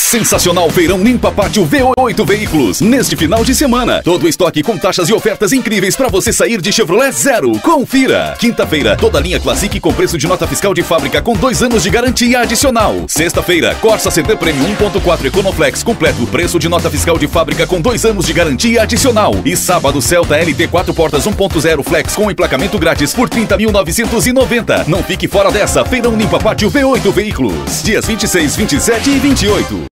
Sensacional Feirão Limpa Pátio V8 Veículos. Neste final de semana, todo estoque com taxas e ofertas incríveis para você sair de Chevrolet zero. Confira. Quinta-feira, toda linha Classic com preço de nota fiscal de fábrica com 2 anos de garantia adicional. Sexta-feira, Corsa CD Premium 1.4 Econoflex completo, preço de nota fiscal de fábrica com 2 anos de garantia adicional. E sábado, Celta LT 4 portas 1.0 Flex com emplacamento grátis por 30.990. Não fique fora dessa. Feirão Limpa Pátio V8 Veículos. Dias 26, 27 e 28.